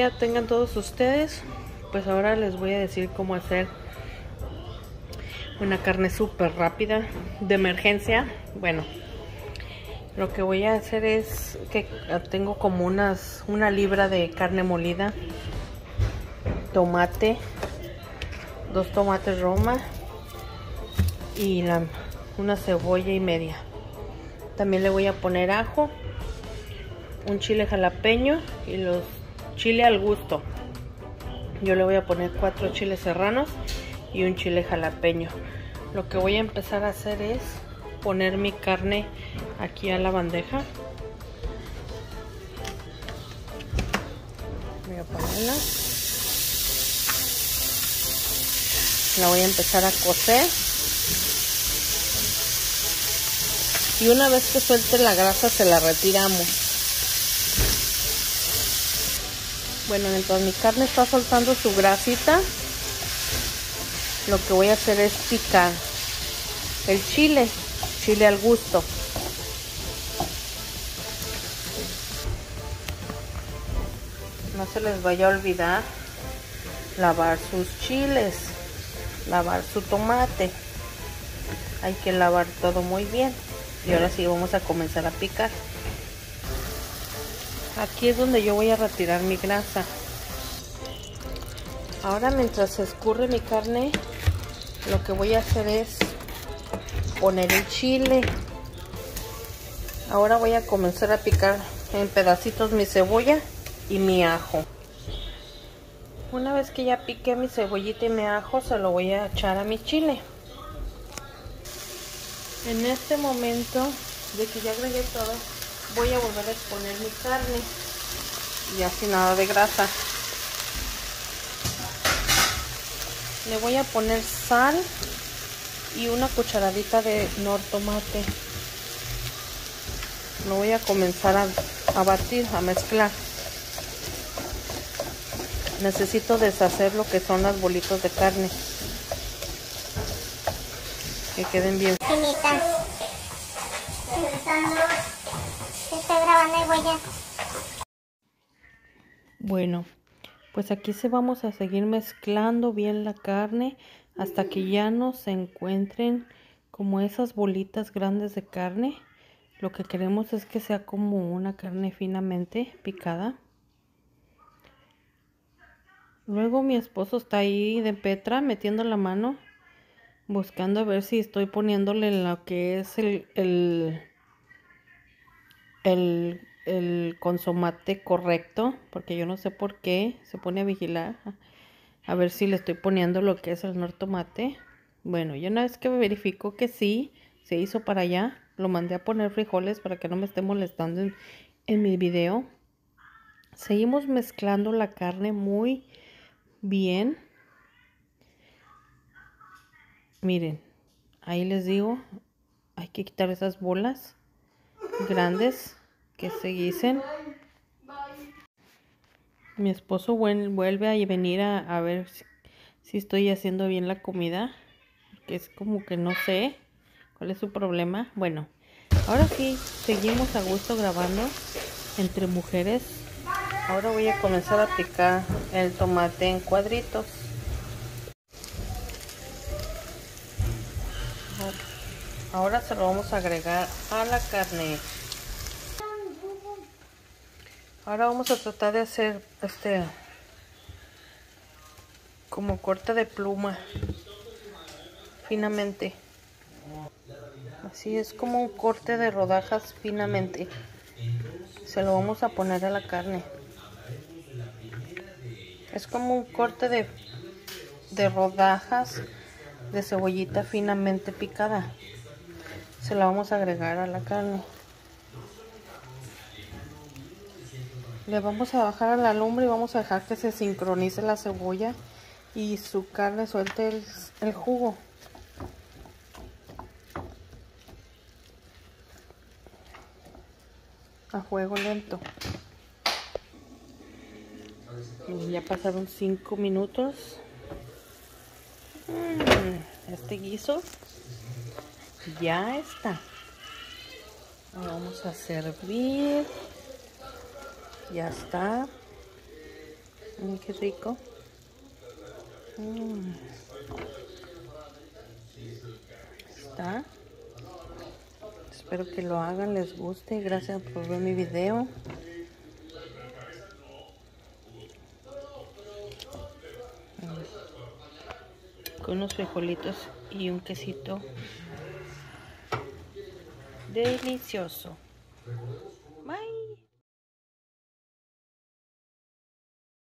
día tengan todos ustedes. Pues ahora les voy a decir cómo hacer una carne súper rápida de emergencia. Bueno, lo que voy a hacer es que tengo como una libra de carne molida, tomate, 2 tomates Roma y una cebolla y media. También le voy a poner ajo, un chile jalapeño y los chile al gusto. Yo le voy a poner 4 chiles serranos y un chile jalapeño. Lo que voy a empezar a hacer es poner mi carne aquí a la bandeja. Voy a ponerla. La voy a empezar a cocer. Y una vez que suelte la grasa se la retiramos. Bueno, mientras mi carne está soltando su grasita, lo que voy a hacer es picar el chile al gusto. No se les vaya a olvidar lavar sus chiles, lavar su tomate. Hay que lavar todo muy bien. Y ahora sí vamos a comenzar a picar. Aquí es donde yo voy a retirar mi grasa. Ahora mientras se escurre mi carne, lo que voy a hacer es poner el chile. Ahora voy a comenzar a picar en pedacitos mi cebolla y mi ajo. Una vez que ya piqué mi cebollita y mi ajo, se lo voy a echar a mi chile. En este momento de que ya agregué todo, voy a volver a exponer mi carne y así nada de grasa. Le voy a poner sal y una cucharadita de nor tomate. Lo voy a comenzar a batir, a mezclar. Necesito deshacer lo que son las bolitas de carne, que queden bien. Bueno, pues aquí vamos a seguir mezclando bien la carne hasta que ya no se encuentren como esas bolitas grandes de carne. Lo que queremos es que sea como una carne finamente picada. Luego mi esposo está ahí de Petra metiendo la mano, buscando a ver si estoy poniéndole lo que es el consomate correcto, porque yo no sé por qué se pone a vigilar a ver si le estoy poniendo lo que es el nor tomate. Bueno, y una vez que verifico que sí se hizo para allá, lo mandé a poner frijoles para que no me esté molestando en mi video. Seguimos mezclando la carne muy bien. Miren, ahí les digo, hay que quitar esas bolas grandes que se guisen. Mi esposo vuelve a venir a ver si estoy haciendo bien la comida, porque es como que no sé cuál es su problema. Bueno, ahora sí, seguimos a gusto grabando entre mujeres. Ahora voy a comenzar a picar el tomate en cuadritos. Ahora se lo vamos a agregar a la carne. Ahora vamos a tratar de hacer como corte de pluma finamente. Así es como un corte de rodajas finamente. Se lo vamos a poner a la carne. Es como un corte de rodajas de cebollita finamente picada. Se la vamos a agregar a la carne. Le vamos a bajar a la lumbre y vamos a dejar que se sincronice la cebolla y su carne suelte el jugo. A fuego lento. Y ya pasaron 5 minutos. Este guiso ya está. Lo vamos a servir. Ya está. Qué rico. Está. Espero que lo hagan, les guste. Gracias por ver mi video. Con unos frijolitos y un quesito delicioso. Bye.